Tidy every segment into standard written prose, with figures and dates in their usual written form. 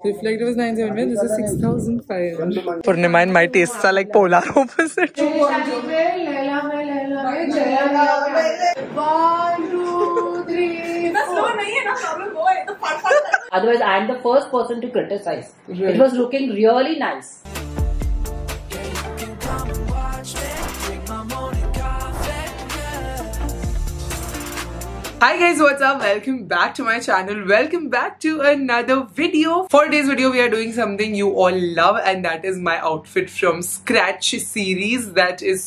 Reflective is 975. This is 6,500. Purnima and my tastes are like polar opposite. 1, 2, 3, 4. Otherwise, I am the first person to criticize. It was looking really nice. Hi guys, what's up? Welcome back to my channel. Welcome back to another video. For today's video, we are doing something you all love, and that is my outfit from Scratch series that is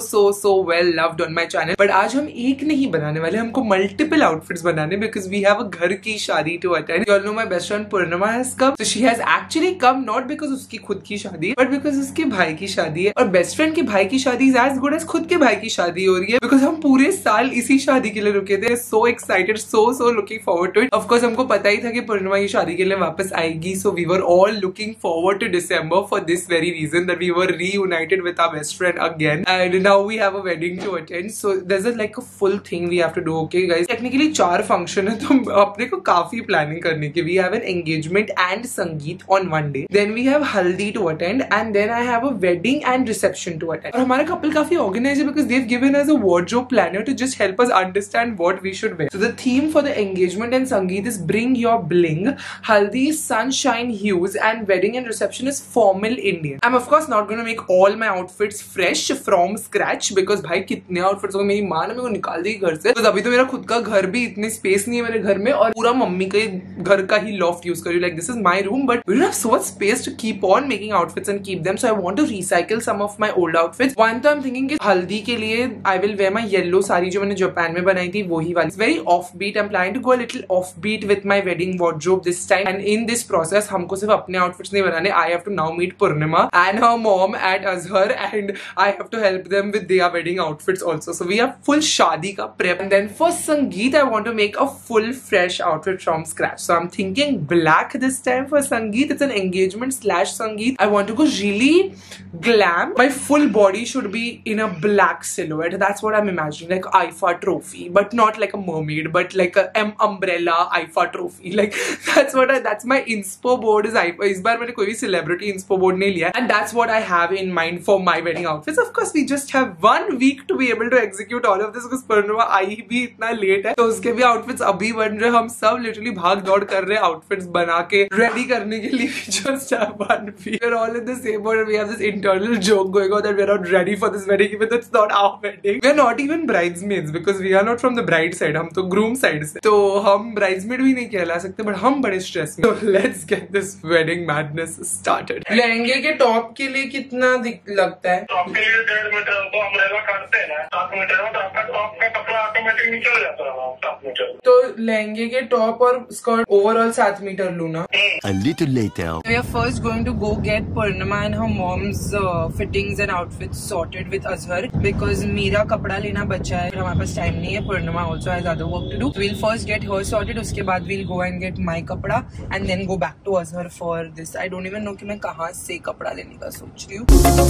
so well loved on my channel. But आज हम एक नहीं बनाने वाले, हमको multiple outfits बनाने because we have a घर की शादी to attend. You all know my best friend Purnima has come. So she has actually come not because उसकी खुद की शादी है, but because उसके भाई की शादी है. और best friend के भाई की शादी is as good as खुद के भाई की शादी हो रही है because हम पूरे साल इसी शादी के लिए रुके थे. So excited, so looking forward to it. Of course, हमको पता ही था कि पूर्णिमा की शादी के लिए वापस आएगी. So we were all looking forward to December for this very reason that we were reunited with our best friend again. And now we have a wedding to attend. So there's like a full thing we have to do. Okay, guys. Technically 4 function है तो अपने को काफी planning करने की. We have an engagement and संगीत on one day. Then we have haldi to attend, and then I have a wedding and reception to attend. और हमारा couple काफी organized है because they've given us a wardrobe planner to just help us understand what we should wear. So the theme for the engagement and sangeet is bring your bling, haldi is sunshine hues, and wedding and reception is formal Indian. I'm of course not going to make all my outfits fresh from scratch because भाई कितने outfits होंगे. मेरी माँ ने मेरे को निकाल दी घर से. तो अभी तो मेरा खुद का घर भी इतनी space नहीं है मेरे घर में, और पूरा मम्मी के घर का ही loft use कर रही हूँ. Like this is my room, but we don't have so much space to keep on making outfits and keep them. So I want to recycle some of my old outfits. One तो I'm thinking कि हल्दी के लिए I will wear my yellow sari जो मैंने Japan में बनाई थी वही वाली. It's very offbeat. I'm planning to go a little offbeat with my wedding wardrobe this time, and in this process हमको सिर्फ अपने outfits नहीं बनाने. I have to now meet Purnima and her mom at Azhar, and I have to help them with their wedding outfits also. So we have full शादी का prep, and then for Sangeet I want to make a full fresh outfit from scratch. So I'm thinking black this time for Sangeet. It's an engagement / Sangeet. I want to go really glam. My full body should be in a black silhouette. That's what I'm imagining, like IFA trophy, but not like a mermaid, but like a umbrella IFA trophy. Like that's my inspo board is IFA. इस बार मैंने कोई भी celebrity inspo board नहीं लिया, and that's what I have in mind for my wedding outfits. Of course, we just have 1 week to be able to execute all of this because Purnima आई भी इतना late है, तो उसके भी outfits अभी बन रहे. हम सब literally भाग दौड़ कर रहे हैं outfits बना के ready करने के लिए. We just have 1 week. We're all in the same boat, and we have this internal joke going on that we're not ready for this wedding, even though it's not our wedding. We're not even bridesmaids because we are not from the bride side. हम तो groom side से, तो हम bridesmaid भी नहीं कहला सकते, but हम बड़े stress में. So let's get this wedding madness started. लहंगे के टॉप के लिए कितना लगता है? टॉप के लिए 1.5 मीटर तो अम्ब्रेला काटते हैं ना, 7 मीटर में तो आपका टॉप का कपड़ा ऑटोमेटिक निकल जाता है 7 मीटर. तो लहंगे के टॉप और स्कर्ट ओवरऑल 7 मीटर लूना. A little later. We are first going to go get Purnima and her mom's fittings and outfits sorted with Azhar because मेरा कपड़ा लेना बचा है. हमारे पास टाइम नहीं है. Purnima also has other work to do. So we'll first get her sorted. उसके बाद we'll go and get my कपड़ा and then go back to Azhar for this. I don't even know कि मैं कहाँ से कपड़ा लेने का सोच रही हूँ.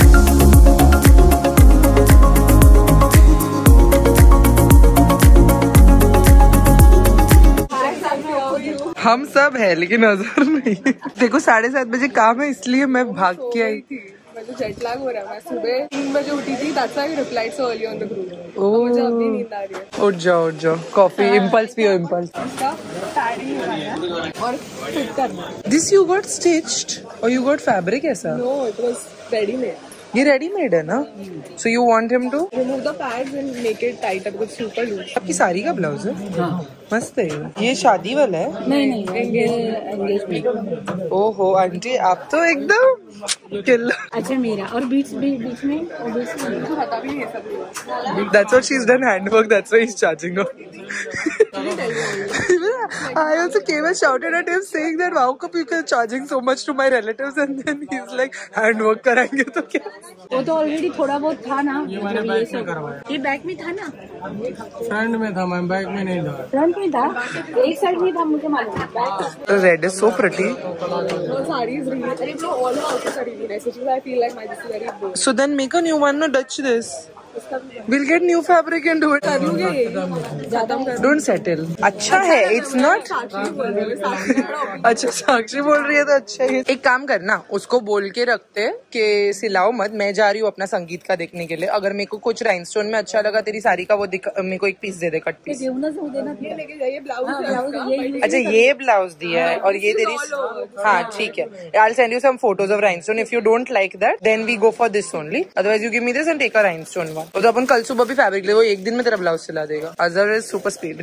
हम सब है लेकिन अजहर नहीं. देखो 7:30 बजे काम है इसलिए मैं भाग के आई थी. मुझे जेट लैग हो रहा है. मैं सुबह 3 बजे उठी थी. That's why I replied so early on the group. मुझे अभी नींद आ रही है. उठ जाओ. कॉफी इम्पल्स पियो इम्पल्स. और फिट करना. This you got stitched or you got fabric ऐसा? No, it was ready-made. ये रेडीमेड है ना? So you want him to remove the pads and make it tight up with super loose. आपकी साड़ी का blouse है? हाँ. मस्त है ये शादी वाला है? नहीं एंगेजमेंट. ओहो आंटी आप तो एकदम किल. अच्छा मेरा और बीच में पता भी नहीं है सब. That's what she's done handwork. That's why he's charging her. I also came and shouted at him saying that wow come you are charging so much to my relatives, and then he's like handwork कराएंगे तो क्या? वो तो already थोड़ा बहुत था ना. ये मैंने बैग में करवाया. ये बैग में था ना? फ्रंट में था, मैं बैग में नहीं था. फ्रंट में था, एक साइड में था मुझे मालूम. Red is so pretty. No, saree is really. All the outfits are really nice, which is why I feel like my this is very bold. So then make a new one, no Dutch this. We'll get new fabric and do it. कर लूँगी ये ज्यादा Don't settle. अच्छा है, it's not. अच्छा साक्षी बोल रही है तो अच्छा है। एक काम करना, उसको बोल के रखते कि सिलाओ मत, मैं जा रही हूँ अपना संगीत का देखने के लिए। अगर मेरे को कुछ राइनस्टोन में अच्छा लगा तेरी साड़ी का, वो मेरे को एक पीस दे दे, कट पीस। ये ब्लाउज अच्छा ये ब्लाउज दिया है और ये तेरी, हाँ ठीक है। I'll send you some photos of rhinestone. If you don't like that, then we go for this only. Otherwise you give me this and take a rhinestone one. तो अपन कल सुबह भी फैब्रिक ले, वो एक दिन में तेरा ब्लाउज सिला देगा। Azhar is super speed.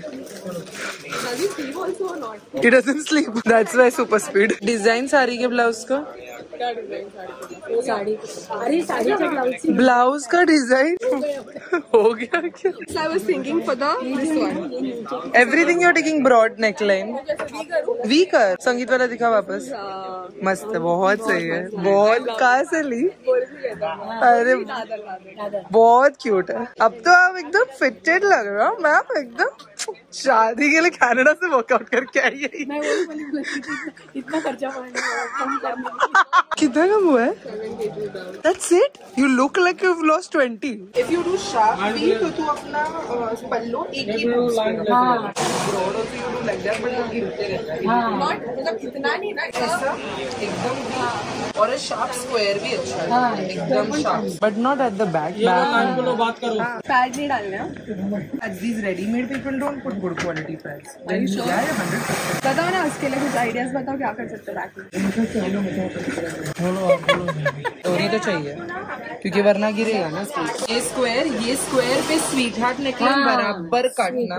He doesn't sleep. That's why super speed. Design sari के ब्लाउज का, साड़ी, अरे साड़ी का ब्लाउज ब्लाउज का डिजाइन हो गया क्या? I was thinking for this one. Everything you're taking broad neckline. V कर, संगीत वाला दिखा वापस। मस्त है, बहुत सही है, बहुत। कहाँ से ली? अरे बहुत क्यूट है। अब तो आप एकदम फिटेड लग रहा हो मैम, एकदम शादी के लिए कनाडा से वर्कआउट करके आई है। इतना खर्चा पड़ेगा। कितना कम हुआ है? That's it? You look like you've lost 20. If you do sharp V, तो तू अपना पल्लू एक ही boost करो। हाँ। Broad also you do like that, but वो गिरते रहता है। हाँ। मतलब इतना नहीं ना, ऐसा एकदम। और sharp square भी अच्छा है। हाँ। एकदम sharp. But not at the back. बात करो। पैड नहीं डालना। As these ready-made people don't put good quality pads. Then yeah, 100%. बताओ ना, उसके लिए कुछ आइडियाज बताओ, क्या कर सकते हैं? स्टोरी तो चाहिए क्योंकि वरना गिरेगा ना। ये स्क्वायर पे स्वीट हार्ट नेकलाइन बराबर काटना।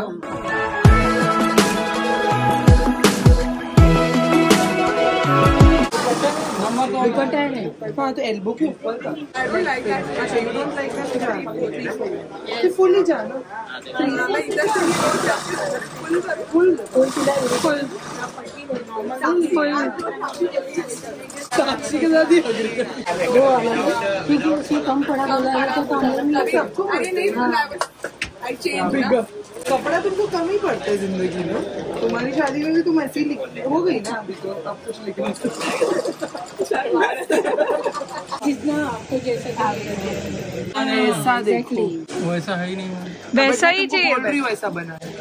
हाँ तो एल्बो के ऊपर का। I don't like that. अच्छा you don't like that? तो फुल ही जाना। साक्षी के साथ ही क्योंकि उसमें कम पड़ा बोला है तो अरे नहीं, कपड़ा तुमको कम ही पड़ता है जिंदगी में। तुम्हारी शादी में भी तुम ऐसी हो गई ना, अभी तो अब कुछ लिखना। जितना आपको जैसा ऐसा देखो, वैसा है ही नहीं। वैसा ही चाहिए, वैसा बना है।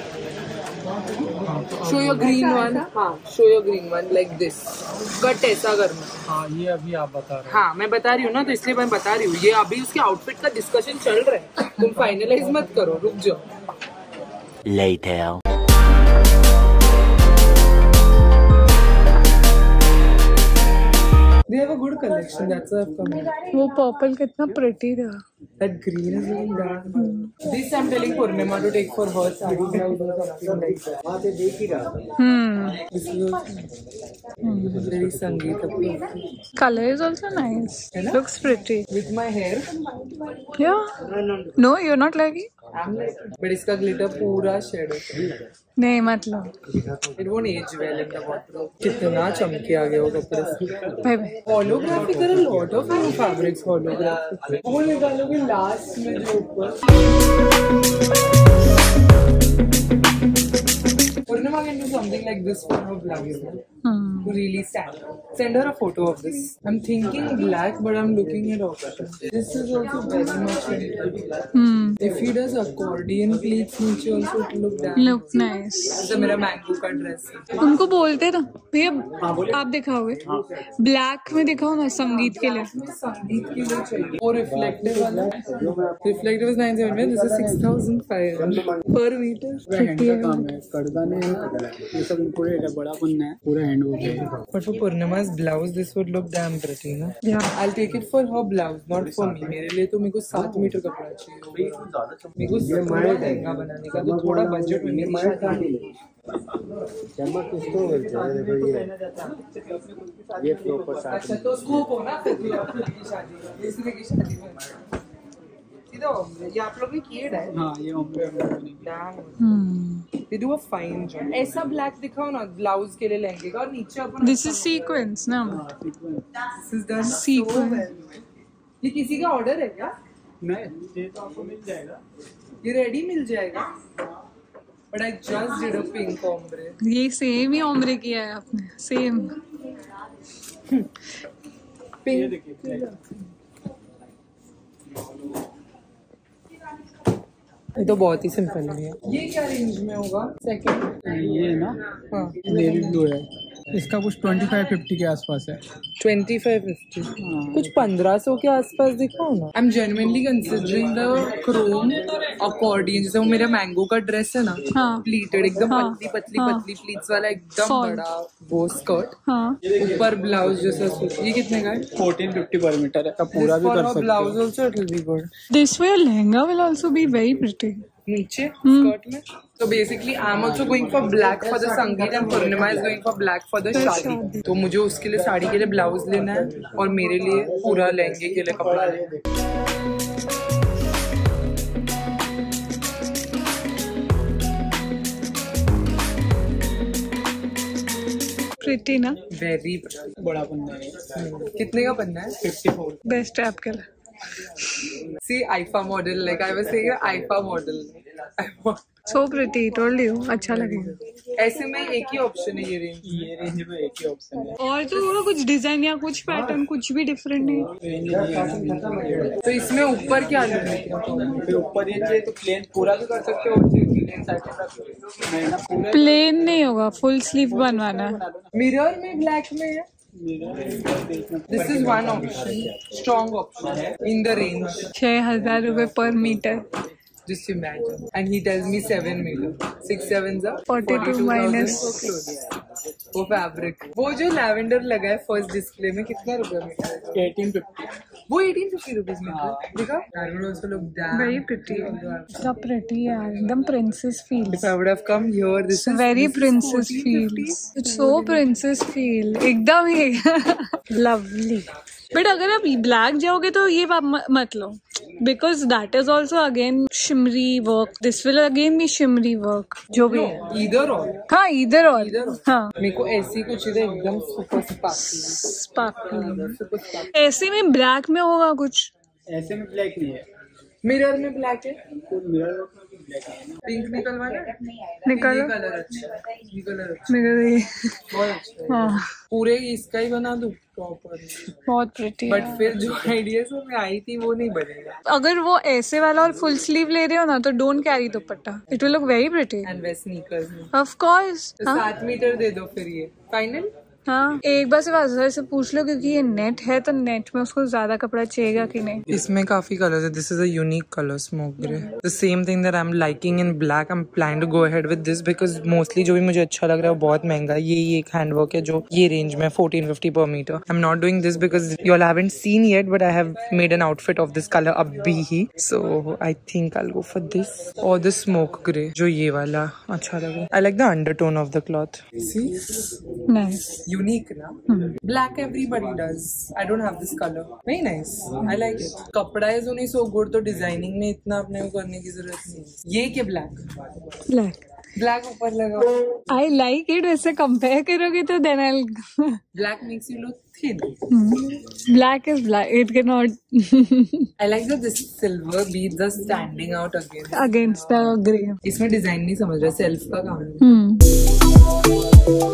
Show your green one. हाँ show your green one like this. Cut ऐसा करना। हाँ ये अभी आप बता रहे हो। हाँ मैं बता रही हूँ ना, तो इसलिए मैं बता रही हूँ। ये अभी उसके आउटफिट का डिस्कशन चल रहा है, तुम फाइनलाइज मत करो, रुक जाओ। Later. They have a good collection. That's why I've come here. वो पर्पल कितना प्रिटी था। That green is even dark. This I'm telling Purnima to take for her saree blouse or something like that. This is very Sangeet. Color is also nice. Looks pretty. With my hair, Yeah. No, you're not liking? I'm like, but इसका glitter पूरा shed होता है। नहीं मतलब। It won't age well in the wardrobe. कितना चमके आ गया वो कपड़े से। Bye bye. Holographic, there are a lot of new fabrics holographic. वो निकालोगे लास्ट में जो ऊपर। Purnima can do something like this for her blouse. To really stand out. Send her a photo of this. I'm thinking black, but I'm looking at options. This is also very much into If he does accordion pleats नीचे also it look damn. Look nice. जैसे मेरा mango का dress है। उनको बोलते ना भैया, आप दिखाओगे ब्लैक में, दिखाओ ना संगीत के लिए। संगीत के लिए चाहिए। और रिफ्लेक्टिव वाला, reflective is 970. This is 6,500 per meter. Hand का काम है, कड़दा नहीं है, ये सब इम्पोर्टेड है, बड़ा बनना है, पूरा हैंड वर्क है। But for Purnima's blouse, this would look damn pretty, ना? Yeah. I'll take it for her blouse, not for me. मेरे लिए तो मेरे को 7 मीटर कपड़ा चाहिए। मेरे को थोड़ा लहंगा बनाने का, तो थोड़ा बजट में मेरी शादी। अच्छा तो स्कूप हो ना फिर की शादी, इसलिए की शादी में सीधा ये आप लोग ने किए है। हाँ ये They do a fine job. ऐसा ब्लैक दिखाओ ना ब्लाउज के लिए लहंगे का, और नीचे अपन This is sequence ना। This is done so Sequence. well. ये किसी का ऑर्डर है क्या? नहीं, ये तो आपको मिल जाएगा। ये रेडी मिल जाएगा। But I just did a pink ombre. ये सेम ही ओम्ब्रे किया है आपने, सेम। Pink. ये तो बहुत ही सिंपल है। ये क्या रेंज में होगा? सेकंड ये ना हाँ नेवी ब्लू है, इसका कुछ 25-50 के आसपास है। 2550 कुछ 1500 के आसपास दिखाओ ना। I am genuinely considering the chrome accordion, जैसे वो मेरा मैंगो का ड्रेस है ना, प्लीटेड एकदम पतली पतली पतली प्लीट्स वाला एकदम बड़ा वो स्कर्ट, ऊपर ब्लाउज जैसा सूट। ये कितने का है? 1450 पर मीटर है, पूरा भी कर सकते हो। Blouse also it will be good. This way lehenga will also be very pretty. नीचे स्कर्ट में। So basically I am also going for black for the sangeet and Purnima is going for black for the शादी। तो मुझे उसके लिए साड़ी के लिए ब्लाउज लेना है और मेरे लिए पूरा लहंगे के लिए कपड़ा लेना है। Pretty ना? वेरी बड़ा पन्ना है। कितने का पन्ना है? 54। Best है आपके लिए। See IFA model, like I was saying IFA model। So pretty, told you, अच्छा लगेगा। ऐसे में एक ही ऑप्शन है ये रेंज में एक ही ऑप्शन है। और तो वो कुछ डिजाइन या कुछ पैटर्न कुछ भी डिफरेंट नहीं। तो इसमें ऊपर क्या लूँ? ऊपर ये चाहिए तो प्लेन पूरा भी कर सकते हो। प्लेन नहीं होगा, फुल स्लीव बनवाना है। मिरर में ब्लैक में है। This is one option, strong option in the range। 6000 रुपए पर metre. Just imagine, and he tells me 7 meter, 6 sevens are 42 minus for clothing। वो फैब्रिक, वो जो लैवेंडर लगा है फर्स्ट डिस्प्ले में कितना रुपए मीटर है? 1850। वो 1850 रुपीज मीटर। देखा? I would also look damn Very pretty। इतना pretty यार, एकदम princess feels। If I would have come here, this is very this princess is feels। It's so princess feel, एकदम ही lovely। बट अगर आप black जाओगे तो ये मत लो, because that is also again shimmery work. This will again be shimmery work जो भी है। इधर और हाँ इधर और हाँ मेरे को ऐसी कुछ इधर एकदम सुपर स्पार्कलिंग। ऐसे में ब्लैक में होगा कुछ, ऐसे में ब्लैक नहीं है। मिरर में ब्लैक है। मिरर ब्लैक है। पिंक निकलवाना निकल कलर अच्छा है। ये कलर अच्छा मेरे बहुत अच्छा है। हाँ पूरे इसका ही बना दूं प्रॉपर। बहुत प्रिटी। बट फिर जो आइडियाज में आई थी वो नहीं बनेगा। अगर वो ऐसे वाला और फुल स्लीव ले रहे हो ना तो don't carry dupatta, it will look very pretty. And वे स्नीकर्स में ऑफ कोर्स। 7 मीटर दे दो फिर ये फाइनल। हाँ एक बार सिर्फ अजहर से पूछ लो, क्योंकि ये नेट है तो नेट में उसको ज्यादा कपड़ा चाहिएगा कि नहीं। इसमें काफी कलर्स है। This is a unique colour smoke grey, the same thing that I am liking in black. I am planning to go ahead with this because mostly जो भी मुझे अच्छा लग रहा है वो बहुत महंगा है। ये एक हैंडवर्क है जो ये रेंज में 1450 पर metre. I am not doing this because you all haven't seen yet, but I have made an outfit of this colour अभी ही। So I think I will go for this और the smoke grey, जो ये वाला अच्छा लग रहा है। I like the undertone of the cloth. See nice unique ना। Black everybody does. I don't have this color. Very nice. I like it. कपड़ा is only so good, तो डिजाइनिंग में इतना अपने को करने की जरूरत नहीं। ये क्या ब्लैक ऊपर लगा। I like it. वैसे कंपेयर करोगे तो then I black makes you look thin. Black is black, it can not. I like that this silver beads are standing out against the grey. इसमें डिजाइन नहीं समझ रहा, self का काम है।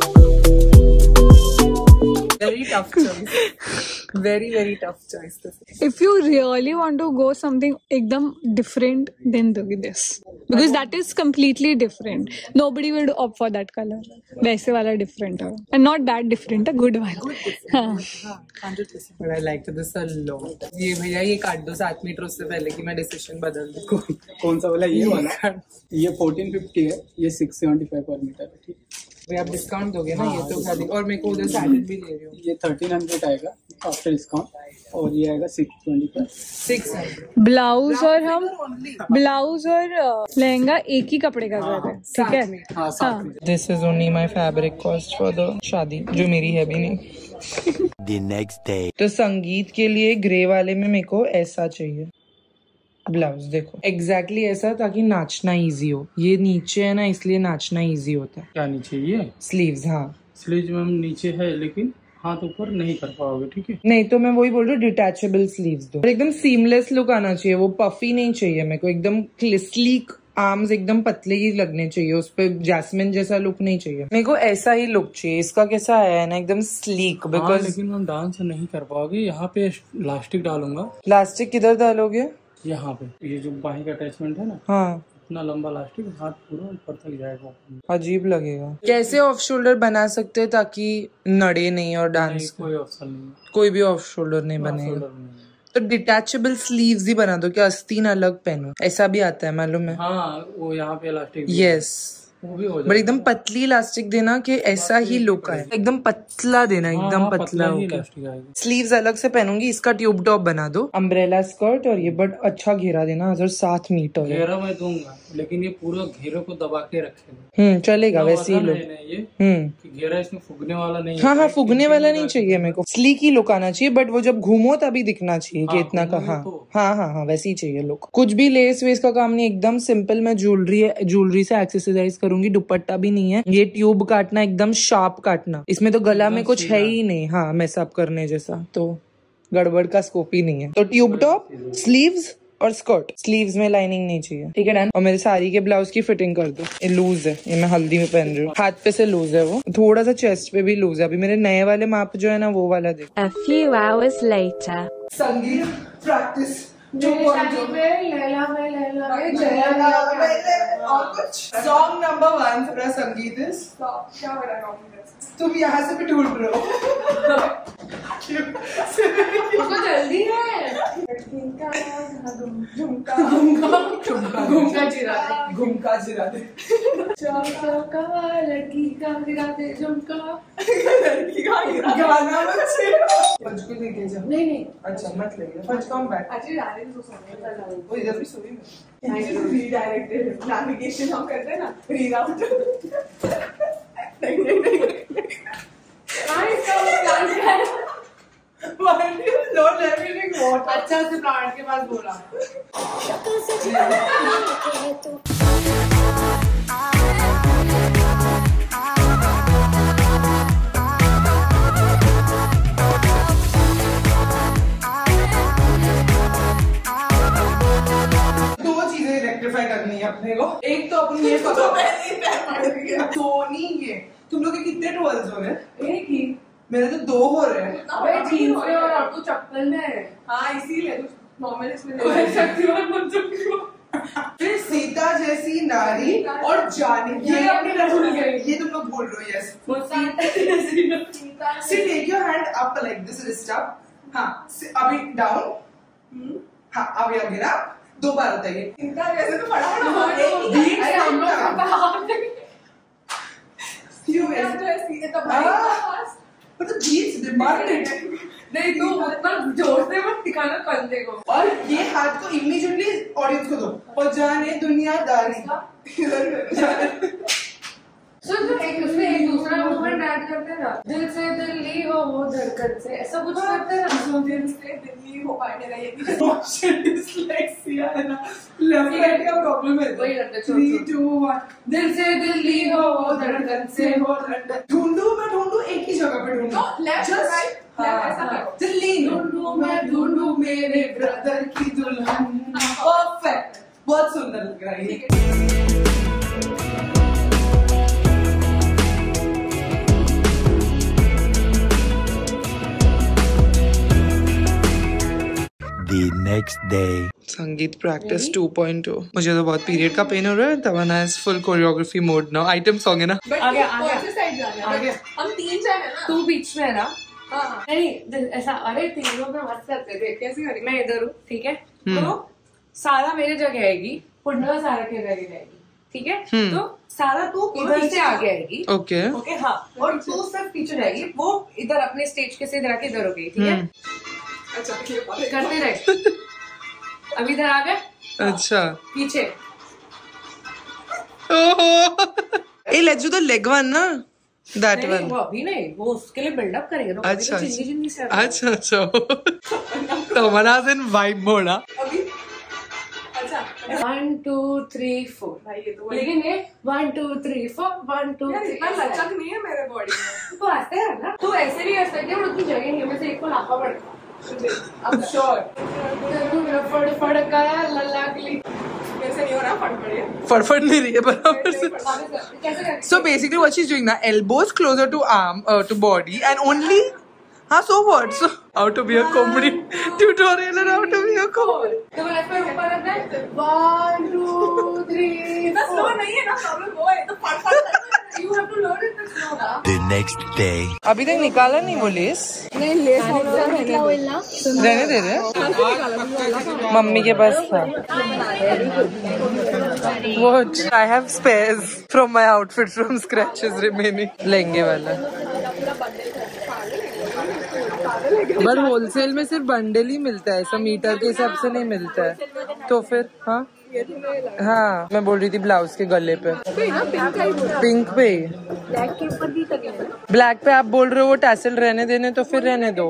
Very tough choice. Very tough choice. If you really want to go something ekdam different, then do this, because that is completely different. Nobody will opt for that color. वैसे वाला different है, and not that different, a good one. हाँ 100%. But I liked this a lot. ये भैया ये काट दो 7 metre उससे पहले कि मैं डिसीजन बदल दूँ। कौन सा वाला? ये वाला। ये 1450 है, ये 675 पर मीटर है। ठीक भाई आप डिस्काउंट दोगे ना? ये तो खाली, और मेरे को उधर सैलेड भी ले रही हूँ। ये 1300 आएगा आफ्टर डिस्काउंट, और ये आएगा 620 600। ब्लाउज और लहंगा एक ही कपड़े का कर रहे हैं, ठीक है? हाँ this is only my fabric cost for the शादी, जो मेरी है भी नहीं। The next day. तो संगीत के लिए ग्रे वाले में मेरे को ऐसा चाहिए ब्लाउज। देखो एग्जैक्टली ऐसा, ताकि नाचना इजी हो। ये नीचे है ना, इसलिए नाचना इजी होता है। क्या नीचे? ये स्लीव्स। हाँ स्लीव्स में नीचे है, लेकिन हाथ ऊपर नहीं कर पाओगे। ठीक है? नहीं तो मैं वही बोल रही हूँ, डिटैचेबल स्लीव्स दो। एकदम सीमलेस लुक आना चाहिए, वो पफी नहीं चाहिए मेरे को। एकदम स्लीक आर्म्स एकदम पतले ही लगने चाहिए, उस पे जैस्मिन जैसा लुक नहीं चाहिए मेरे को। ऐसा ही लुक चाहिए। इसका कैसा आया है ना, एकदम स्लीक। बिकॉज लेकिन हम डांस नहीं कर पाओगे। यहाँ पे इलास्टिक डालूंगा। प्लास्टिक किधर डालोगे? यहाँ पे ये जो बाही का अटैचमेंट है ना, हाँ इतना लंबा इलास्टिक हाथ पूरा ऊपर तक जाएगा। अजीब लगेगा। कैसे ऑफ शोल्डर बना सकते हैं ताकि नड़े नहीं और डांस? कोई ऑप्शन नहीं, कोई भी ऑफ शोल्डर नहीं बनेगा। तो डिटैचेबल स्लीव्स ही बना दो, क्या आस्तीन अलग पहनो? ऐसा भी आता है मालूम है? हाँ, वो यहाँ पे इलास्टिक। यस, वो भी हो बट एकदम पतली इलास्टिक देना कि ऐसा ही लुक आए। एकदम पतला देना, एकदम पतला होगा। स्लीव्स अलग से पहनूंगी। इसका ट्यूब टॉप बना दो, अम्ब्रेला स्कर्ट, और ये बट अच्छा घेरा देना, अगर 7 मीटर घेरा मैं दूंगा, लेकिन ये पूरा घेरे को दबा के रखेगा। चलेगा वैसे ही लुक। घेरा इसमें फुगने वाला नहीं। हाँ, फुगने वाला नहीं चाहिए मेरे को, स्लीक ही लुक आना चाहिए, बट वो जब घूमो तभी दिखना चाहिए कि इतना का। हाँ, वैसे ही चाहिए लुक। कुछ भी लेस वेस का काम नहीं, एकदम सिंपल। मैं ज्वेलरी से एक्सेसराइज करूंगी। दुपट्टा भी नहीं है। ये ट्यूब काटना एकदम शार्प काटना, इसमें तो गला में कुछ है ही नहीं। हाँ, मैसअप करने जैसा तो गड़बड़ का स्कोप ही नहीं है। तो ट्यूब टॉप, स्लीव्स और स्कर्ट। स्लीव्स में लाइनिंग नहीं चाहिए, ठीक है डन। और मेरे साड़ी के ब्लाउज की फिटिंग कर दो। ये लूज है, ये मैं हल्दी में पहन रही हूँ। हाथ पे से लूज है, वो थोड़ा सा चेस्ट पे भी लूज है। अभी मेरे नए वाले माप जो है ना, वो वाला देखो। A few hours later. Sangeet practice song number 1 मेरा संगीत है। क्या हो रहा है? तुम यहाँ से भी ढूंढ रहे हो। जल्दी है। घुमका जिरा दे लड़की का गिराते झुमका। लड़की का गाना फज को लेके जाओ। नहीं अच्छा मत लेके फज कम बैक। वो इधर भी सुनी रीडायरेक्टेड नेविगेशन हम करते हैं ना, रीराउट। नहीं अच्छा से प्लांट के पास बोला। दो चीजें रेक्टिफाई करनी है अपने को। एक तो अपन ये सोनी ये तुम लोग के कितने टोल्स हो रहे हैं? एक ही। मेरे तो 2 हो रहे हैं। अबे जीन्स पे और तू चप्पल में है। हाँ, इसीलिए तू नॉर्मल इसमें शक्तिमान बन चुकी हो। फिर सीता जैसी नारी और जानी, ये अपनी भूल गई। ये तुम लोग भूल रहे हो। Yes, see take your hand up like this, wrist up. हाँ, अभी डाउन। हाँ, अभी गिरा। 2 बार होता है ये। इनका जैसे तो फटाफट तो जीन्स डिमांडेड नहीं, तू उतना जोर से मत दिखाना कंधे को। और ये हाथ को इमीडिएटली ऑडियंस को दो और जाने दुनियादारी। सुन, उसमें एक दूसरा मूवमेंट ऐड करते ना, दिल से दिल ली हो वो धड़कन से, ऐसा कुछ करते ना। दिल से दिल्ली हो पाने का ये डिस्लेक्सिया है ना, लेफ्ट राइट का प्रॉब्लम है। वही करते। 3 2 1 दिल से दिल ली हो वो धड़कन से हो। ढूंढू मैं ढूंढू, एक ही जगह पे ढूंढू। लेफ्ट राइट दिल्ली ढूंढू मैं ढूंढू मेरे ब्रदर की दुल्हन। परफेक्ट, बहुत सुंदर लग रहा है। The next day. Sangeet practice 2.2। मुझे तो बहुत पीरियड का पेन हो रहा है। Tamanna is full choreography mode now. Item song है ना। आगे हम 3 जन है ना, तू बीच में है ना। नहीं ऐसा, अरे तीनों में मत करते थे। कैसे करेंगे? मैं इधर हूँ, ठीक है। तो सारा मेरी जगह आएगी, पुंडला सारा के जगह जाएगी, ठीक है। तो सारा तू इधर से आगे आएगी। ओके ओके, हाँ। और तू सिर्फ पीछे रहेगी, वो इधर अपने स्टेज के से इधर आके इधर हो गई, ठीक है। अच्छा, करते रहे। अभी इधर आ गए। अच्छा, पीछे। ए let's do the leg one ना, दैट वन। वो अभी नहीं, वो उसके लिए बिल्डअप करेंगे। तो अच्छा चिंगी से अच्छा तमन्ना इन वाइब मोड। अभी अच्छा 1 2 3 4 भाई, ये तो लेकिन ये 1 2 3 4 1 2 3 इतना लचक नहीं है मेरे बॉडी में। तो आते हैं ना, तू ऐसे भी कर सकती है, उतनी जगह नहीं है, मैं से एक को लाफा पड़ता। I'm sure। फड़ का लल्ला गली कैसे नहीं हो रहा? फटफट नहीं रही है बराबर से। So basically what she's doing now, elbows closer to arm to body and only हाँ, so what? So how to be a comedy tutorial and how to be a comedy. तो मैं इसमें ऊपर रखना है 1 2 3 4 स्लो नहीं है ना प्रॉब्लम वो है तो फटाफट you have to learn it slow ना। The next day. अभी तक निकाला नहीं वो लेस? नहीं लेस रहने दे रहे मम्मी के पास था। What? I have spares from my outfit from scratches remaining. लहंगे वाला। बट होलसेल में सिर्फ बंडल ही मिलता है, ऐसा मीटर के हिसाब से नहीं मिलता है। तो फिर हाँ हाँ, मैं बोल रही थी ब्लाउज के गले पे पिंक पे, ब्लैक पे आप बोल रहे हो वो टैसल रहने देने, तो फिर रहने दो।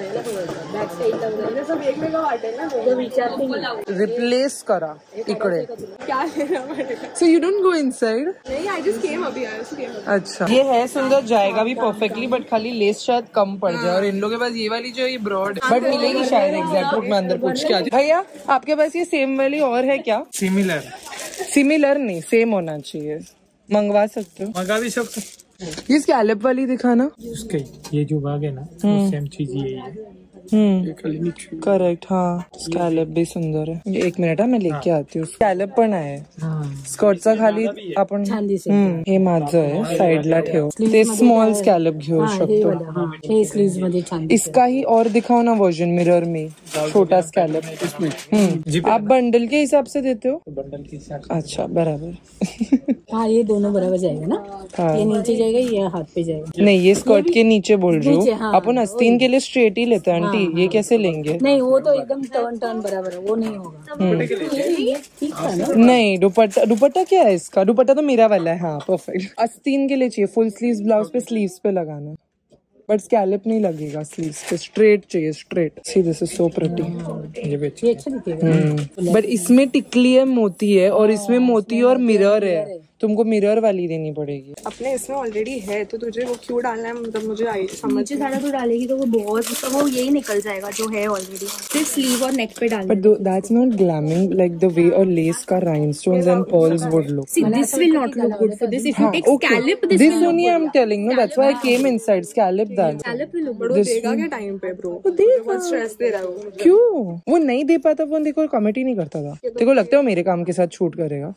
रिप्लेस करा इकडे। So you don't go inside? अच्छा, ये है सुंदर, जाएगा भी परफेक्टली, बट खाली लेस शायद कम पड़ जाए। और इन लोगों के पास ये वाली जो है ये ब्रॉड, बट मिलेगी शायद एग्जैक्ट बुक में। अंदर पूछ के आ जाए। भैया आपके पास ये सेम वाली और है क्या? सिमिलर नहीं, सेम होना चाहिए। मंगवा सकते हो? मंगा भी सकते। ये स्कैलप वाली दिखाना। उसके ये जो भाग है ना, सेम चीज यही है। करेक्ट, हाँ स्कैलप भी सुंदर है। ये 1 मिनिट मैं लेके आती हूँ। स्कॅलप पण आहे स्कर्टचा खाली आपण हे माझं आहे साइडला ठेव, ते स्मॉल स्कॅलप घेऊ शकतो। इसका ही और दिखाओ ना वर्जन मिरर में, छोटा स्कैलप। आप बंडल के हिसाब से देते हो? बंडल के हिसाब से। अच्छा बराबर। हाँ ये दोनों बराबर जाएगा ना। हाँ। ये नीचे जाएगा, ये हाथ पे जाएगा। नहीं, ये स्कर्ट के नीचे बोल रही हूँ। हाँ, अपन आस्तीन के लिए स्ट्रेट ही लेते हैं आंटी। ये कैसे लेंगे? नहीं वो तो एकदम टर्न बराबर है, वो नहीं होगा। ये ठीक था ना? नहीं, दुपट्टा क्या है इसका? दुपट्टा तो मेरा वाला है। हाँ परफेक्ट। आस्तीन के लिए चाहिए, फुल स्लीव्स ब्लाउज पे स्लीव्स पे लगाना, बट स्कैलप नहीं लगेगा स्लीव्स पे, स्ट्रेट चाहिए, straight. See this is so pretty. ये अच्छा दिखेगा। बट इसमें टिकली है, मोती है, और इसमें मोती और मिरर है। तुमको मिरर वाली देनी पड़ेगी। अपने इसमें ऑलरेडी है तो तुझे वो क्यों डालना है? मतलब मुझे समझ सारा तो डालेगी तो वो बहुत, तो वो यही निकल जाएगा जो है ऑलरेडी। सिर्फ स्लीव और नेक पे डालना। But that's not glamming like the way a lace का rhinestones and pearls would look. See, this will not look good for this. If you take scallop, this This will look only good. I'm telling you. That's why I came inside. Scallop डाल। Scallop will look बड़ो good. देगा क्या time पे bro? बहुत stress दे रहा है वो। क्यों? वो नहीं दे पाता, वो देखो कमेंट ही नहीं करता था। देखो लगता है वो मेरे काम के साथ शूट करेगा।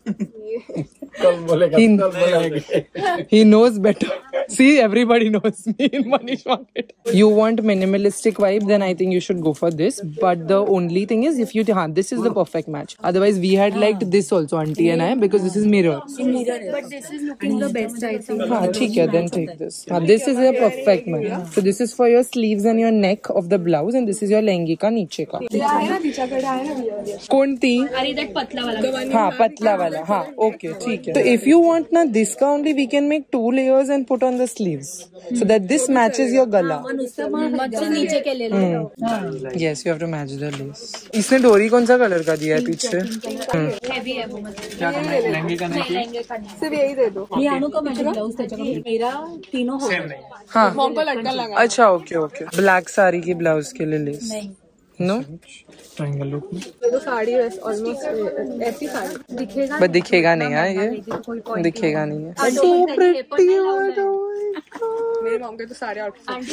He knows better. See, everybody knows me in Manish Market. You want minimalistic vibe, then I think you should go for this. But the only thing is, if you this is the perfect match. Otherwise, we had liked this also, auntie and I, because this is mirror. But this is looking the best, I think. हाँ ठीक है, then take this. This is a perfect match. So this is for your sleeves and your neck of the blouse, and this is your लहंगे का नीचे का। कोणती? अरे that पतला वाला। हाँ पतला वाला। हाँ ओके ठीक है। तो if you want ना this का only, we can make 2 layers and put on the sleeves, so that this matches your गला। नीचे के ले लो। Yes, you have to match the lace. इसने डोरी कौन सा कलर का दिया है पीछे? हैवी है वो, मतलब लहंगे का नहीं। सिर्फ यही दे दो। ये अनु का मैचिंग ब्लाउज त्याच्याकडे मेरा तीनों हो गया। हाँ मॉम को लटकन लगा। अच्छा ओके ओके। ब्लैक साड़ी की ब्लाउज के लिए लेस नो ट्रायंगल लुक में। ये तो साड़ी ऑलमोस्ट ऐसी साड़ी दिखेगा। बट दिखेगा नहीं है, ये दिखेगा नहीं है। So pretty, मेरे मॉम के तो सारे आउटफिट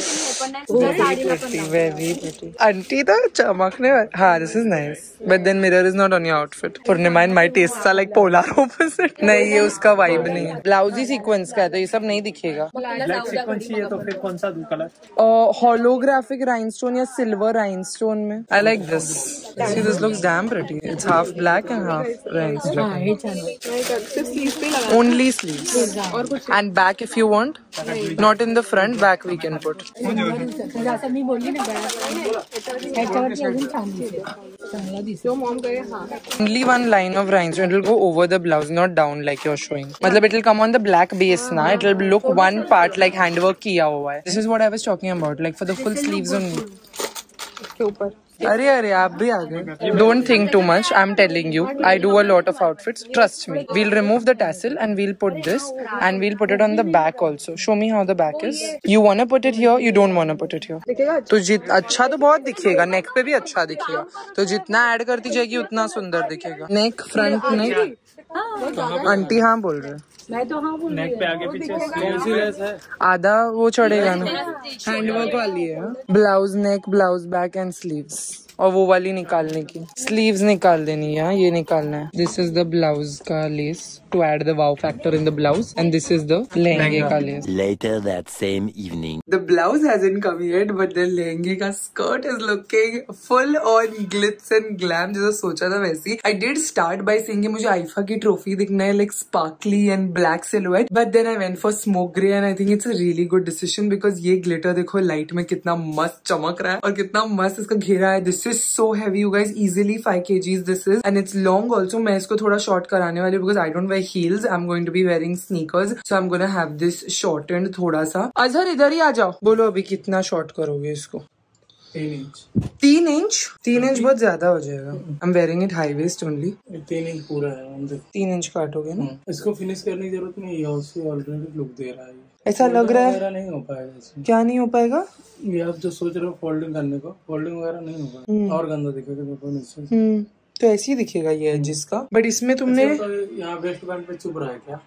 very pretty. आंटी तो चमकने वाली। हाँ this is nice, but then mirror is not on your outfit. Purnima and my tastes are like polar opposite. नहीं ये उसका vibe नहीं है। ब्लाउज ही सीक्वेंस का है तो ये सब नहीं दिखेगा। ब्लैक सीक्वेंस है तो फिर कौन सा दूं कलर? Holographic rhinestone या silver rhinestone में। I like this. See, this looks damn pretty. It's half black and half rhinestone. सिर्फ स्लीव पे लगा। Only sleeves. And back if you want. Not in the front, back we can put. जसं मी बोलली ना ह्याच्यावरती अजून छान दिसेल, चांगला दिसेल। जो मॉम करे हाँ। Only one line of rhinestone. It will go over the blouse, not down like you're showing. मतलब it will come on the black base ना. It will look one part like handwork किया हुआ है. This is what I was talking about. Like for the full sleeves only. के ऊपर। अरे अरे आप भी आ गए। Don't think too much. I'm telling you, I do a lot of outfits. Trust me. We'll remove the tassel and we'll put this and we'll put it on the back also. Show me how the back is. You wanna put it here? You don't wanna put it here. दिखेगा तो अच्छा तो बहुत दिखेगा, नेक पे भी अच्छा दिखेगा। तो जितना ऐड करती जाएगी उतना सुंदर दिखेगा। नेक फ्रंट नेक। आंटी हाँ बोल रहे हैं। मैं तो हाँ बोल रही नेक पे आगे पीछे स्लीवलेस है। आधा वो चढ़ेगा ना, हैंडवर्क वाली है। Blouse neck, blouse back and sleeves, और वो वाली निकालने की, स्लीव्स निकाल देनी है, ये निकालना है। दिस इज द ब्लाउज का lace to add the wow factor in the blouse, and this is the लहंगे का lace. Later that same evening. The blouse hasn't come yet, but the लहंगे का skirt is looking full on glitz and glam, जैसा सोचा था वैसी। I did start by saying कि मुझे आइफा की ट्रॉफी दिखना है, like sparkly and black silhouette, but then I went for smoke grey and I think it's a really good decision because ये glitter देखो लाइट में कितना मस्त चमक रहा है और कितना मस्त इसका घेरा है। This is so heavy, you guys, easily 5 kgs this is, and it's long also। मैं इसको थोड़ा short कराने वाली because I don't wear heels, I'm going to be wearing sneakers, so I'm gonna have this shortened थोड़ा सा। अजहर इधर ही आ जाओ, बोलो अभी कितना शॉर्ट करोगे इसको? 3 इंच। 3 इंच? 3 इंच बहुत ज्यादा हो जाएगा। I'm wearing it high waist only। 3 inch पूरा है। 3 इंच काटोगे ना? इसको फिनिश करने की जरूरत नहीं है, उससे ऑलरेडी लुक दे रहा है। ऐसा लग रहा है नहीं हो पाएगा इसमें। क्या नहीं हो पाएगा? ये आप जो सोच रहे हो फोल्डिंग करने को, फोल्डिंग वगैरह नहीं होगा, और गंदा दिखेगा देखो नीचे। तो ऐसे ही दिखेगा ये एजेस का, बट इसमें तुमने यहाँ वेस्ट बैंड पे चुभ रहा है क्या?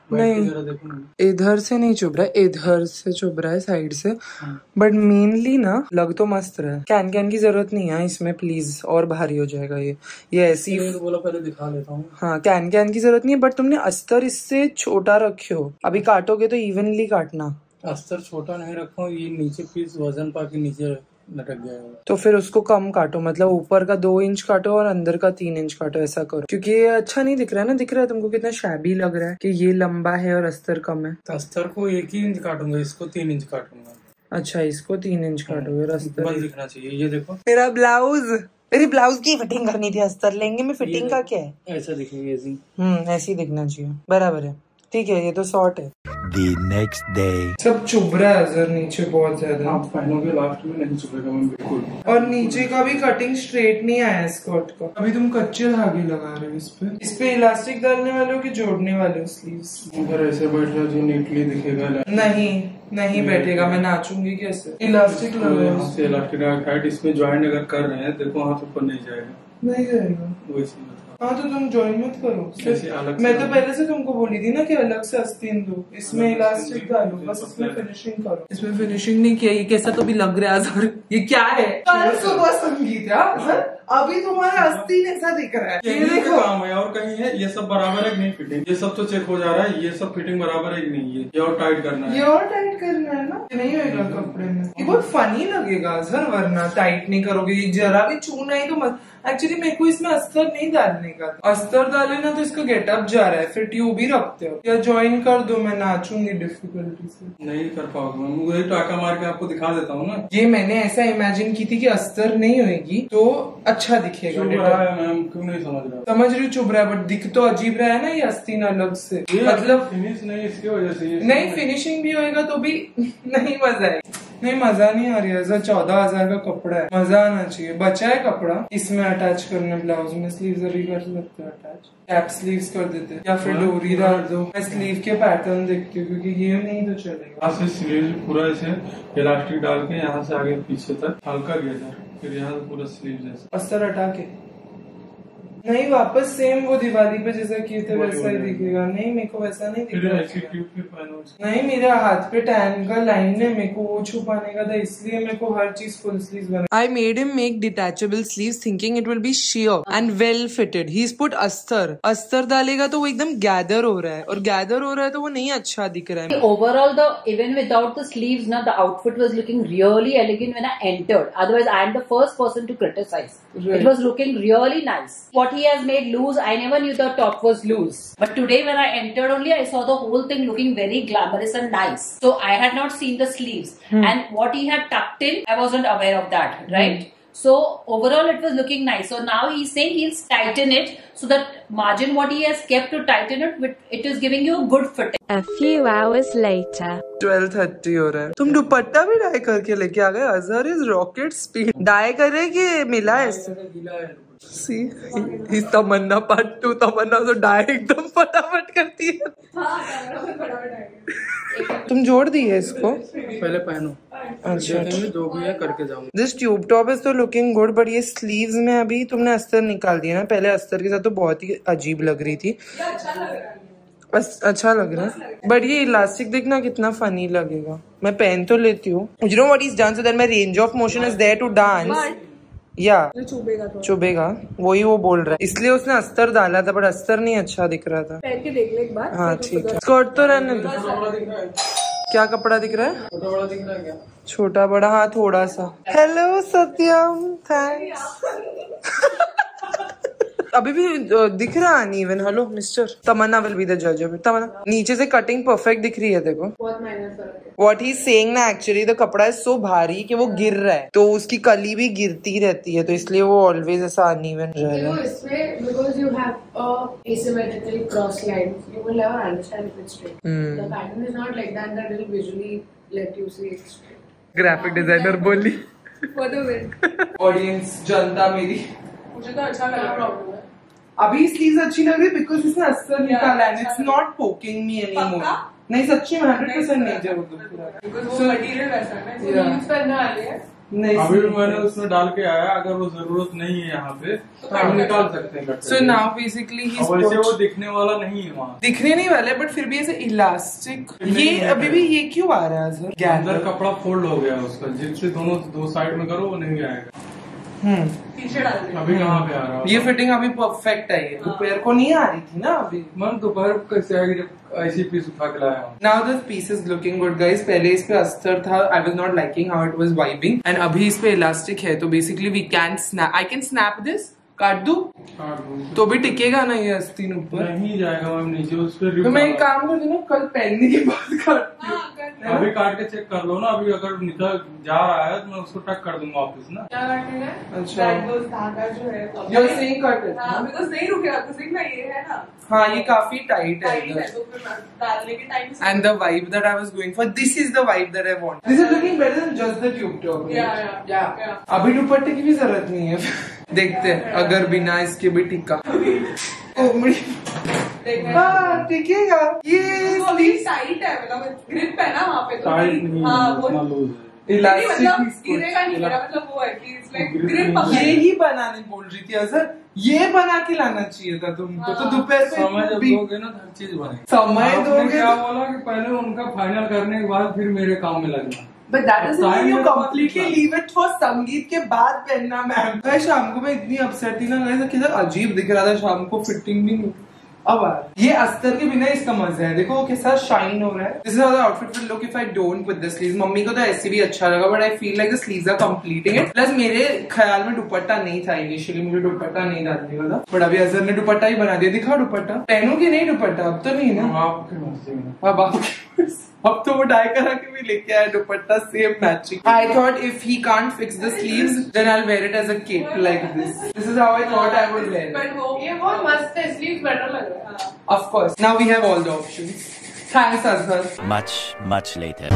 नहीं, इधर से नहीं चुभ रहा है, इधर से चुभ रहा है साइड से, बट मेनली ना लग तो मस्त रहा है। कैन की जरूरत नहीं है इसमें प्लीज, और भारी हो जाएगा ये ऐसी। बोला पहले दिखा लेता हूँ। हाँ, कैन की जरूरत नहीं है, बट तुमने अस्तर इससे छोटा रखे हो। अभी काटोगे तो इवनली काटना। अस्तर छोटा नहीं रखा हूँ, ये नीचे पीस वजन पाके नीचे लटक गया है, तो फिर उसको कम काटो, मतलब ऊपर का 2 इंच काटो और अंदर का 3 इंच काटो, ऐसा करो, क्योंकि ये अच्छा नहीं दिख रहा है ना। दिख रहा है तुमको कितना शैबी लग रहा है कि ये लंबा है और अस्तर कम है। तो अस्तर को 1 ही इंच काटूंगा, इसको 3 इंच काटूंगा। अच्छा, इसको 3 इंच काटोगे और अस्तर बस दिखना चाहिए। ये देखो मेरा ब्लाउज, मेरी ब्लाउज की फिटिंग करनी थी। अस्तर लेंगे में फिटिंग का क्या है? ऐसा दिखेगा, ऐसे ही दिखना चाहिए। बराबर है, ठीक है, ये तो शॉर्ट है। The next day. सब चुभ रहा है अजहर नीचे बहुत ज्यादा। आप पहनोगे लास्ट में नहीं चुभेगा मैं बिल्कुल। और नीचे का भी कटिंग स्ट्रेट नहीं आया स्कर्ट का। अभी तुम कच्चे धागे लगा रहे हो इस पे इलास्टिक डालने वाले हो कि जोड़ने वाले हो स्लीव्स? अगर ऐसे बैठ रहा जो नीटली दिखेगा। नहीं बैठेगा, मैं नाचूंगी कैसे? इलास्टिक लगाओ, इलास्टिक टाइट। इसमें ज्वाइंट अगर कर रहे हैं देखो, हाथ ऊपर नहीं जाएगा। नहीं जाएगा वैसे। हाँ, तो तुम ज्वाइन मत करो। मैं तो पहले से तुमको बोली थी ना कि अलग से आस्तीन दो, इसमें इलास्टिक डालो, बस इसमें फिनिशिंग करो। इसमें फिनिशिंग नहीं किया, ये कैसा तो भी लग रहा है अजहर। ये क्या है? कल सुबह संगीत है, अभी तुम्हारा आस्तीन ऐसा दिख रहा है। ये देखो काम है और कहीं है, ये सब बराबर है कि नहीं फिटिंग? ये सब तो चेक हो जा रहा है, ये सब फिटिंग बराबर है कि नहीं? ये और टाइट करना है, ये और टाइट करना है ना। नहीं होगा कपड़े में, ये बहुत फनी लगेगा अजहर, वरना टाइट नहीं करोगे। ये जरा भी चूना ही तो मत। एक्चुअली मेरे को इसमें अस्तर नहीं डालने का, अस्तर डाले ना तो इसका गेटअप जा रहा है, फिर ट्यूब ही रखते हो। या ज्वाइन कर दो, मैं नाचूंगी डिफिकल्टी से। नहीं कर पाओगे, मुझे टाका मार के आपको दिखा देता हूँ ना। ये मैंने ऐसा इमेजिन की थी कि अस्तर नहीं होगी तो अच्छा दिखेगा। मैम क्यों नहीं समझ रहा? समझ रही चुभ रहा है, बट दिख तो अजीब रहा है ना ये आस्तीन अलग से। मतलब फिनिश नहीं, इसकी वजह से नहीं, फिनिशिंग भी होएगा तो भी नहीं मजा है। नहीं, मजा नहीं आ रही है। 14,000 का कपड़ा है, मजा आना चाहिए। बचा है कपड़ा इसमें अटैच करने ब्लाउज में। स्लीव्स अभी कर सकते हैं अटैच, कैप स्लीव्स कर देते हैं, या फिर डोरी डाल दो। मैं स्लीव के पैटर्न देखती हूँ क्योंकि ये नहीं तो चलेगा। यहाँ से स्लीव पूरा ऐसे इलास्टिक डाल के यहाँ से आगे पीछे तक हल्का गेजर, फिर यहाँ से पूरा स्लीव जैसे अस्तर हटा के। नहीं, वापस सेम वो दिवाली पे जैसा किए थे वैसा ही दिखेगा। नहीं, मेरे को वैसा नहीं दिख रहा। नहीं, मेरे हाथ पे टैन का लाइन है, मेरे को वो छुपाने का था, इसलिए मेरे को हर चीज फुल स्लीव्स बना। I made him make detachable sleeves thinking it will be sheer and well fitted. He's put अस्तर डालेगा तो वो एकदम गैदर हो रहा है, और गैदर हो रहा है तो वो नहीं अच्छा दिख रहा है। Overall, even without the sleeves, na, the outfit was looking really elegant when I entered. Otherwise, I am the first person to criticize. Right. It was looking really nice. What he has made loose, I never knew the top was loose. But today when I entered only, I saw the whole thing looking very glamorous and nice. So I had not seen the sleeves. And what he had tucked in, I wasn't aware of that, right? So overall it was looking nice. So now he's saying he'll tighten it, so that margin what he has kept to tighten it, it is giving you a good fitting. A few hours later. 12:30 हो रहा है। तुम दुपट्टा भी die करके लेके आ गए। Azhar is rocket speed. Dye करे कि मिला है इससे? सी इस तमन्ना पार्ट 2। तमन्ना तो डाई एकदम फटाफट करती है। तुम जोड़ दिए इसको? पहले पहनो, अच्छा, जो भी है करके जाऊंगा। दिस ट्यूब टॉप इज तो लुकिंग गुड, बट ये स्लीव्स में अभी तुमने अस्तर निकाल दिया ना। पहले अस्तर के साथ तो बहुत ही अजीब लग रही थी। बस अच्छा लग रहा है, बट ये इलास्टिक देखना कितना फनी लगेगा। मैं पहन तो लेती हूँ। You know what he's done so that my range of motion is there to dance. या चुभेगा, वही वो बोल रहा है, इसलिए उसने अस्तर डाला था, बट अस्तर नहीं अच्छा दिख रहा था। पहन के देख ले एक बार। हाँ ठीक है, स्कर्ट तो रहने दो। क्या कपड़ा दिख रहा है? छोटा बड़ा दिख रहा है क्या? छोटा बड़ा, हाँ थोड़ा सा। Hello Satyam, thanks. अभी भी दिख रहा uneven. Hello mister, Tamanna will be the जज ऑफ इट। तमन्ना, नीचे से कटिंग परफेक्ट दिख रही है देखो। बहुत माइनर फर्क है। What he's saying ना, एक्चुअली द कपड़ा है सो भारी कि वो गिर रहा है, तो उसकी कली भी गिरती रहती है, तो इसलिए वो ऑलवेज ऐसा अनइवन रह रहा है। इसमें because you have a asymmetrical cross lines, you will never understand if it's straight. The pattern is not like that will visually let you see it's straight. Graphic designer बोली। For the win. Audience, जनता मेरी, मुझे तो अच्छा लगा। Problem है अभी sleeves अच्छी लग रही है बिकॉज इसने अस्तर निकाला है। It's not poking me anymore. नहीं सच्ची में 100% नहीं जरूर। वो मटेरियल वैसा है ना, जींस पहनने वाले हैं। नहीं, अभी मैंने उसमें डाल के आया, अगर वो जरूरत नहीं है यहाँ पे तो हम निकाल सकते हैं। सो नाउ बेसिकली वैसे वो दिखने वाला नहीं है वहाँ, दिखने नहीं वाले, बट फिर भी ऐसे इलास्टिक। ये अभी भी ये क्यों आ रहा है सर? अंदर कपड़ा फोल्ड हो गया उसका, जिप से दोनों दो साइड में करो वो नहीं आएगा। पीछे डाल दे। अभी कहाँ पे आ रहा है? ये फिटिंग अभी परफेक्ट है। दोपहर को नहीं आ रही थी ना अभी। मन दोपहर कैसे आएगी जब ऐसी पीस उठा के लाया हूँ। Now this piece is looking good guys. पहले इस पे अस्तर था, I was not liking how it was vibing, and अभी इस पे इलास्टिक है, तो basically we can snap. I can snap this. काट दूं? तो भी टिकेगा ना ये आस्तीन ऊपर? नहीं जाएगा मैम नीचे, उस पे तो मैं एक काम कर दूं ना, कल पहनने के बाद काटती हूँ। अभी काट के चेक कर लो ना, अभी अगर निकल जा रहा है तो मैं उसको टक कर दूंगा वापस ना। क्या काटना है? अच्छा, धागा जो है जो सही कट है। हाँ, बिकॉज़ नहीं रुकेगा तो सिंगना ये है ना। हाँ ये काफी टाइट है तो फिर डालने के टाइम से। And the vibe that I was going for, this is the vibe that I want. This is looking better than just the tube top. Yeah. अभी दुपट्टे की भी जरूरत नहीं है। देखते हैं अगर बिना इसके भी टिका। हाँ टिकेगा। ये टाइट है, मतलब ग्रिप है ना वहाँ पे, तो टाइट नहीं है, उतना लूज है। इलास्टिक गिरेगा नहीं, मेरा मतलब वो है कि it's like grip ये ही बनाने बोल रही थी सर, ये बना के लाना चाहिए था तुमको। तो दोपहर पे समय जब दोगे ना हर चीज बनेगी। समय दोगे। क्या बोला कि पहले उनका फाइनल करने के बाद फिर मेरे काम में लगना। But that doesn't mean you completely leave it for संगीत के बाद पहनना मैम। भाई शाम को मैं इतनी अपसेट थी ना, किधर अजीब दिख रहा था शाम को, फिटिंग भी नहीं। अब ये अस्तर के बिना इसका मजा है, देखो कैसा शाइन हो रहा है। This is how the outfit will look if I don't with the sleeves. Mummy को तो ऐसे भी अच्छा लगा, but I feel like the sleeves are completing it. Plus मेरे ख्याल में दुपट्टा नहीं था इनिशियली, मुझे दुपट्टा नहीं डालने का था, बट अभी अजहर ने दुपट्टा ही बना दिया। दिखा दुपट्टा, पहनू की नहीं दुपट्टा? अब तो नहीं ना, अब तो वो डाई करा के भी लेके आया dupatta, same matching. I thought if he can't fix the sleeves then I will wear it as a cape like this. This is how I thought I would wear but वो ये बहुत मस्त है, स्लीव्स बेटर लग रहा है। Of course. Now we have all the options. Thanks, Azhar. Much later.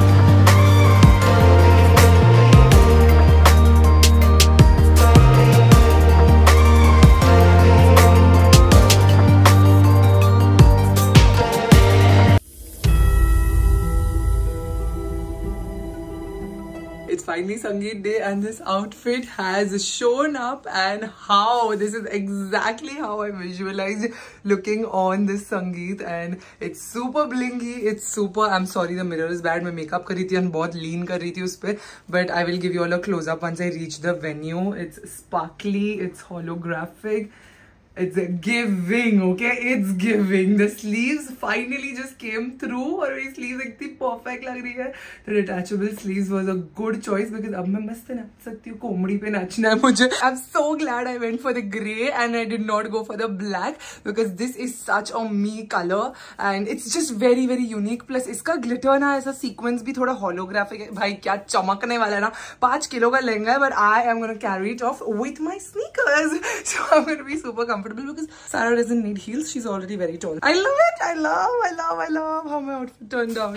It's finally Sangeet day and this outfit has shown up, and how this is exactly how I visualized looking on this Sangeet, and it's super blingy, it's super, I'm sorry the mirror is bad, मैं makeup कर रही थी और बहुत lean कर रही थी उस पे, but I will give you all a close up once I reach the venue. It's sparkly, it's holographic, it's giving, okay? It's giving. The sleeves finally just came through और ये sleeves इतनी perfect लग रही है। The detachable sleeves was a good choice because अब मैं मस्त नाच सकती हूँ, कोमड़ी पे नाचना है मुझे। I'm so glad I went for the grey and I did not go for the black because this is such a me color and it's just very very unique. Plus इसका glitter ना ऐसा sequence भी थोड़ा holographic है। भाई क्या चमकने वाला है ना। 5 किलो का लहंगा है, but I am gonna carry it off with my sneakers. So I'm gonna be super comfortable because Sarah doesn't need heels. She's already very tall. I love it. I love how my outfit turned out.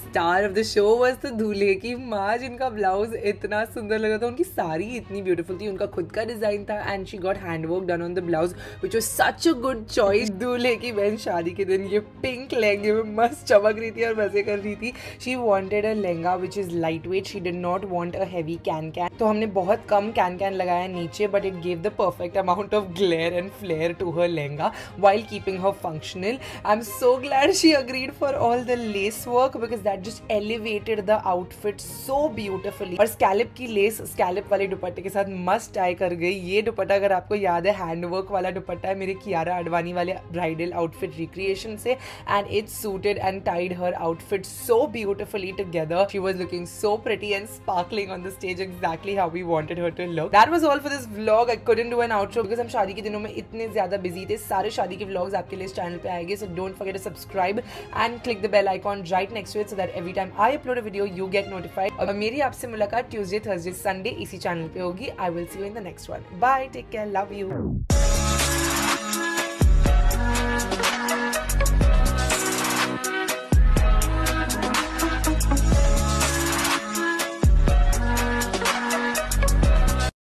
Star of the show was the दूल्हे की माँ, जिनका blouse इतना सुंदर लगा था, उनकी साड़ी इतनी ब्यूटीफुल थी, उनका खुद का डिजाइन था and she got handwork done on the blouse which was such a good choice. दूल्हे की बहन शादी के दिन ये पिंक लहंगे में मस्त चमक रही थी और मजे कर रही थी। She wanted a lehenga which is light weight, she did not want a heavy can can. तो हमने बहुत कम कैन कैन लगाया नीचे, but it give the perfect amount of glare and flare to her lehenga while keeping her functional. I'm so glad she agreed for all the lace work because that just elevated the outfit so beautifully. और scallop की lace scallop वाले दुपट्टे के साथ मस्त tie कर गई। ये दुपट्टा अगर आपको याद है हैंडवर्क वाला दुपट्टा है मेरे कियारा आडवाणी वाले ब्राइडल आउटफिट रिक्रिएशन से, and it suited and tied her outfit so beautifully together. She was looking so pretty and sparkling on the stage, exactly how we wanted her to look. That was all for this vlog. I couldn't do an outro because हम शादी के दिनों में इतने ज्यादा busy थे। सारे शादी के व्लॉग्स आपके लिए इस चैनल पे आएंगे, so don't forget to subscribe and click the bell icon right next to it so that every time I upload a video you get notified. और मेरी आपसे मुलाकात ट्यूसडे, थर्सडे, संडे इसी चैनल पे होगी। I will see you in the next one. Bye, take care, love you.